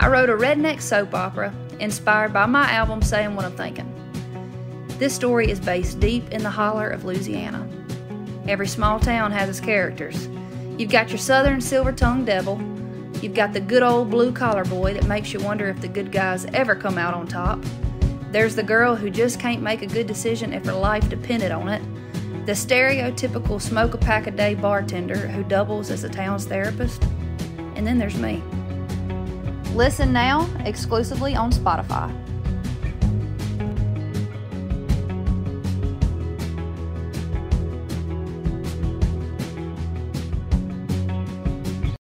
I wrote a redneck soap opera inspired by my album Saying What I'm Thinking. This story is based deep in the holler of Louisiana. Every small town has its characters. You've got your southern silver-tongued devil. You've got the good old blue-collar boy that makes you wonder if the good guys ever come out on top. There's the girl who just can't make a good decision if her life depended on it. The stereotypical smoke-a-pack-a-day bartender who doubles as the town's therapist. And then there's me. Listen now, exclusively on Spotify.